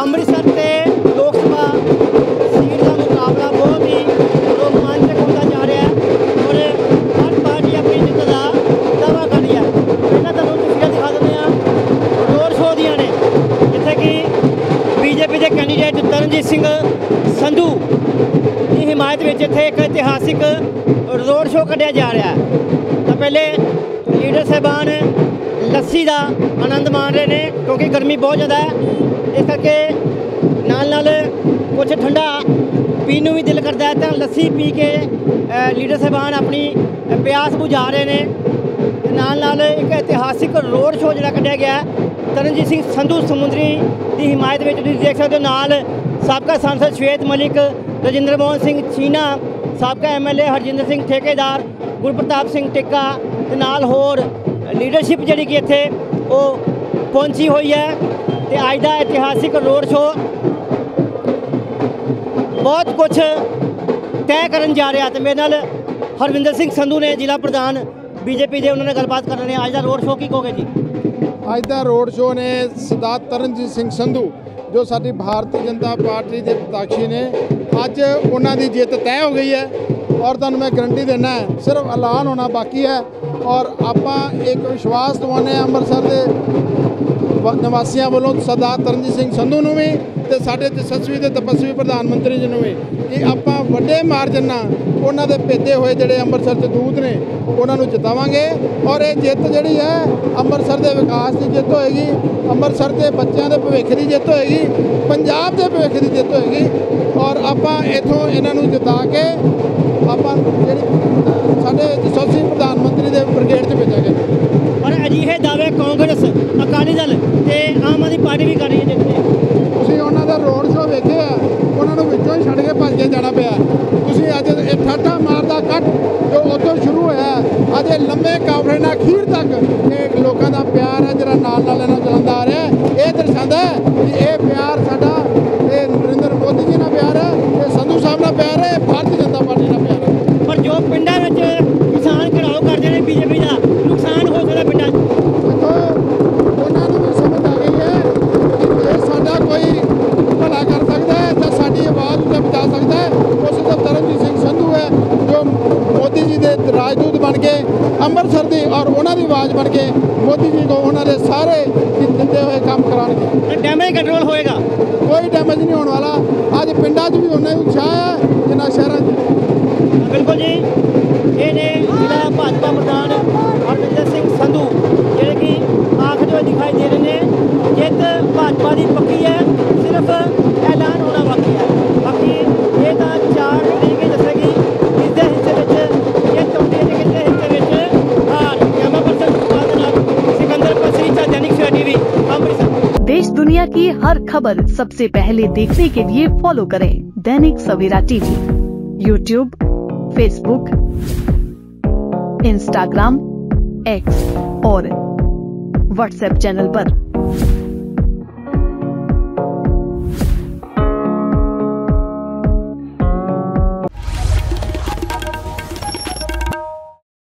ਅੰਮ੍ਰਿਤਸਰ ਤੇ ਲੋਕ ਸਭਾ ਸੀਟ ਦਾ ਮੁਕਾਬਲਾ ਬਹੁਤ ਹੀ ਰੋਮਾਂਚਕ ਹੁੰਦਾ ਜਾ ਰਿਹਾ ਹੈ ਔਰ ਹਰ ਪਾਰਟੀ ਆਪਣੀ ਜਿੱਤ ਦਾ ਦਾਅਵਾ ਕਰ ਰਹੀ ਹੈ। ਪਹਿਲਾਂ ਤੁਹਾਨੂੰ ਤਸਵੀਰਾਂ ਦਿਖਾ ਦਿੰਦੇ ਹਾਂ ਰੋਡ ਸ਼ੋਅ ਦੀਆਂ ਨੇ, ਜਿੱਥੇ ਕਿ ਬੀਜੇਪੀ ਦੇ ਕੈਂਡੀਡੇਟ ਤਰਨਜੀਤ ਸਿੰਘ ਸੰਧੂ ਦੀ ਹਿਮਾਇਤ ਵਿੱਚ ਇੱਥੇ ਇੱਕ ਇਤਿਹਾਸਿਕ ਰੋਡ ਸ਼ੋਅ ਕੱਢਿਆ ਜਾ ਰਿਹਾ ਹੈ। ਤਾਂ ਪਹਿਲੇ ਲੀਡਰ ਸਾਹਿਬਾਨ ਲੱਸੀ ਦਾ ਆਨੰਦ ਮਾਣ ਰਹੇ ਨੇ ਕਿਉਂਕਿ ਗਰਮੀ ਬਹੁਤ ਜ਼ਿਆਦਾ ਹੈ, ਇਸ ਕਰਕੇ ਨਾਲ ਕੁਛ ਠੰਡਾ ਪੀਣ ਨੂੰ ਵੀ ਦਿਲ ਕਰਦਾ ਹੈ ਤਾਂ ਲੱਸੀ ਪੀ ਕੇ ਲੀਡਰ ਸਾਹਿਬਾਨ ਆਪਣੀ ਪਿਆਸ ਬੁਝਾ ਰਹੇ ਨੇ। ਨਾਲ ਇੱਕ ਇਤਿਹਾਸਿਕ ਰੋਡ ਸ਼ੋਅ ਜਿਹੜਾ ਕੱਢਿਆ ਗਿਆ ਤਰਨਜੀਤ ਸਿੰਘ ਸੰਧੂ ਸਮੁੰਦਰੀ ਦੀ ਹਿਮਾਇਤ ਵਿੱਚ ਤੁਸੀਂ ਦੇਖ ਸਕਦੇ ਹੋ। ਨਾਲ ਸਾਬਕਾ ਸਾਂਸਦ ਸ਼ਵੇਤ ਮਲਿਕ, ਰਜਿੰਦਰ ਮੋਹਨ ਸਿੰਘ ਚੀਨਾ, ਸਾਬਕਾ MLA ਹਰਜਿੰਦਰ ਸਿੰਘ ਠੇਕੇਦਾਰ, ਗੁਰਪ੍ਰਤਾਪ ਸਿੰਘ ਟਿੱਕਾ ਤੇ ਨਾਲ ਹੋਰ ਲੀਡਰਸ਼ਿਪ ਜਿਹੜੀ ਕਿ ਇੱਥੇ ਉਹ ਪਹੁੰਚੀ ਹੋਈ ਹੈ। ਤੇ ਅੱਜ ਦਾ ਇਤਿਹਾਸਿਕ ਰੋਡ ਸ਼ੋਅ ਬਹੁਤ ਕੁਛ ਤੈਅ ਕਰਨ ਜਾ ਰਿਹਾ। ਤੇ ਮੇਰੇ ਨਾਲ ਹਰਵਿੰਦਰ ਸਿੰਘ ਸੰਧੂ ਨੇ, ਜ਼ਿਲ੍ਹਾ ਪ੍ਰਧਾਨ ਬੀਜੇਪੀ ਦੇ, ਉਹਨਾਂ ਨਾਲ ਗੱਲਬਾਤ ਕਰ ਰਹੇ ਨੇ। ਅੱਜ ਦਾ ਰੋਡ ਸ਼ੋਅ ਕੀ ਕਹੋਗੇ ਜੀ? ਅੱਜ ਦਾ ਰੋਡ ਸ਼ੋਅ ਨੇ ਸਰਦਾਰ ਤਰਨਜੀਤ ਸਿੰਘ ਸੰਧੂ ਜੋ ਸਾਡੀ ਭਾਰਤੀ ਜਨਤਾ ਪਾਰਟੀ ਦੇ ਪ੍ਰਤੱਖੀ ਨੇ, ਅੱਜ ਉਹਨਾਂ ਦੀ ਜਿੱਤ ਤੈਅ ਹੋ ਗਈ ਹੈ ਔਰ ਤੁਹਾਨੂੰ ਮੈਂ ਗਰੰਟੀ ਦਿੰਦਾ ਸਿਰਫ ਐਲਾਨ ਹੋਣਾ ਬਾਕੀ ਹੈ। ਔਰ ਆਪਾਂ ਇੱਕ ਵਿਸ਼ਵਾਸ ਦਿਵਾਉਂਦੇ ਹਾਂ ਅੰਮ੍ਰਿਤਸਰ ਦੇ ਨਿਵਾਸੀਆਂ ਵੱਲੋਂ ਸਰਦਾਰ ਤਰਨਜੀਤ ਸਿੰਘ ਸੰਧੂ ਨੂੰ ਵੀ ਤੇ ਸਾਡੇ ਯਸ਼ਸਵੀ ਤੇ ਤਪਸਵੀ ਪ੍ਰਧਾਨ ਮੰਤਰੀ ਜੀ ਨੂੰ ਵੀ ਕਿ ਆਪਾਂ ਵੱਡੇ ਮਾਰਜਨ ਨਾਲ ਉਹਨਾਂ ਦੇ ਭੇਜੇ ਹੋਏ ਜਿਹੜੇ ਅੰਮ੍ਰਿਤਸਰ ਦੇ ਦੂਤ ਨੇ ਉਹਨਾਂ ਨੂੰ ਜਿਤਾਵਾਂਗੇ। ਔਰ ਇਹ ਜਿੱਤ ਜਿਹੜੀ ਹੈ ਅੰਮ੍ਰਿਤਸਰ ਦੇ ਵਿਕਾਸ ਦੀ ਜਿੱਤ ਹੋਏਗੀ, ਅੰਮ੍ਰਿਤਸਰ ਦੇ ਬੱਚਿਆਂ ਦੇ ਭਵਿੱਖ ਦੀ ਜਿੱਤ ਹੋਏਗੀ, ਪੰਜਾਬ ਦੇ ਭਵਿੱਖ ਦੀ ਜਿੱਤ ਹੋਏਗੀ। ਔਰ ਆਪਾਂ ਇੱਥੋਂ ਇਹਨਾਂ ਨੂੰ ਜਿਤਾ ਕੇ ਆਪਾਂ ਜਿਹੜੀ ਸਾਡੇ ਯਸ਼ਸਵੀ ਪ੍ਰਧਾਨ ਮੰਤਰੀ ਦੇ ਬ੍ਰਿਗੇਡ 'ਚ ਭੇਜਾਂਗੇ। ਔਰ ਅਜਿਹੇ ਦਾਅਵੇ ਕਾਂਗਰਸ, ਅਕਾਲੀ ਦਲ ਤੇ ਆਮ ਆਦਮੀ ਪਾਰਟੀ ਵੀ ਕਰ ਰਹੀ ਹੈ। ਤੁਸੀਂ ਉਹਨਾਂ ਦਾ ਰੋਡ ਸ਼ੋਅ ਵੇਖਿਆ, ਉਹਨਾਂ ਨੂੰ ਵਿੱਚੋਂ ਹੀ ਛੱਡ ਕੇ ਭੱਜ ਕੇ ਜਾਣਾ ਪਿਆ। ਤੁਸੀਂ ਅੱਜ ਇਹ ਠਾਠਾ ਮਾਰਦਾ ਕੱਟ ਜੋ ਉੱਥੋਂ ਸ਼ੁਰੂ ਹੋਇਆ ਅੱਜ ਇਹ ਲੰਬੇ ਕਾਫਲੇ ਨਾਲ ਅਖੀਰ ਤੱਕ ਇਹ ਲੋਕਾਂ ਦਾ ਪਿਆਰ ਹੈ ਜਿਹੜਾ ਨਾਲ ਇਹਨਾਂ ਚੱਲਦਾ ਆ ਰਿਹਾ। ਇਹ ਦਰਸਾਉਂਦਾ ਕਿ ਇਹ ਪਿਆਰ ਸਾਡਾ ਇਹ ਨਰਿੰਦਰ ਮੋਦੀ ਜੀ ਨਾਲ ਪਿਆਰ ਹੈ, ਇਹ ਸੰਧੂ ਸਾਹਿਬ ਨਾਲ ਪਿਆਰ ਹੈ, ਭਾਰਤੀ ਜਨਤਾ ਪਾਰਟੀ ਨਾਲ ਪਿਆਰ ਹੈ। ਪਰ ਜੋ ਪਿੰਡਾਂ ਵਿੱਚ ਕਿਸਾਨ ਘਿਰਾਓ ਕਰਦੇ ਨੇ ਬੀਜੇਪੀ ਦਾ, ਨੁਕਸਾਨ ਹੋ ਸਕਦਾ ਪਿੰਡਾਂ 'ਚ। ਦੇਖੋ ਉਹਨਾਂ ਨੂੰ ਵੀ ਸਮਝ ਆ ਗਈ ਹੈ ਕਿ ਜੇ ਸਾਡਾ ਕੋਈ ਭਲਾ ਕਰ ਸਕਦਾ ਹੈ ਤਾਂ ਸਾਡੀ ਆਵਾਜ਼ ਉੱਤੇ ਪਹੁੰਚਾ ਸਕਦਾ ਹੈ। ਉਸ ਦਾ ਤਰਨਜੀਤ ਸਿੰਘ ਸੰਧੂ ਹੈ ਜੋ ਮੋਦੀ ਜੀ ਦੇ ਰਾਜਦੂਤ ਬਣ ਕੇ ਅੰਮ੍ਰਿਤਸਰ ਦੀ ਔਰ ਉਹਨਾਂ ਦੀ ਆਵਾਜ਼ ਬਣ ਕੇ ਮੋਦੀ ਜੀ ਨੂੰ ਉਹਨਾਂ ਦੇ ਸਾਰੇ ਦਿੱਤੇ ਹੋਏ ਕੰਮ ਕਰਾਉਣਗੇ। ਡੈਮੇਜ ਕੰਟਰੋਲ ਹੋਏਗਾ, ਕੋਈ ਡੈਮੇਜ ਨਹੀਂ ਹੋਣ ਵਾਲਾ। ਅੱਜ ਪਿੰਡਾਂ 'ਚ ਵੀ ਉਹਨਾਂ ਹੀ ਉਤਸ਼ਾਹ ਹੈ ਜਿੰਨਾ ਸ਼ਹਿਰਾਂ 'ਚ। ਬਿਲਕੁਲ ਜੀ, ਇਹ ਨੇ ਜ਼ਿਲ੍ਹਾ ਭਾਜਪਾ ਪ੍ਰਧਾਨ ਹਰਵਿੰਦਰ ਸਿੰਘ ਸੰਧੂ ਜਿਹੜੇ ਕਿ ਆਖਦੇ ਹੋਏ ਦਿਖਾਈ ਦੇ ਰਹੇ ਨੇ। ਜਿੱਤ ਭਾਜਪਾ ਦੀ ਪੱਕੀ ਹੈ, ਸਿਰਫ ਐਲਾਨ ਹੋਣਾ ਬਾਕੀ ਹੈ। ਬਾਕੀ ਇਹ ਤਾਂ 4 ਤਰੀਕ ਹੀ ਦੱਸੇਗੀ ਕਿਸਦੇ ਹਿੱਸੇ ਵਿੱਚ ਜਿੱਤ ਹੁੰਦੀ ਹੈ ਤੇ ਕਿਸਦੇ ਹਿੱਸੇ ਵਿੱਚ ਹਾਰ। ਕੈਮਰਾ ਪਰਸਨ सिकंदर पसरीचा, दैनिक सवेरा टीवी, अमृतसर। देश दुनिया की हर खबर सबसे पहले देखने के लिए फॉलो करें Dainik Savera TV, YouTube, Facebook, Instagram, X और व्हाट्सएप चैनल पर।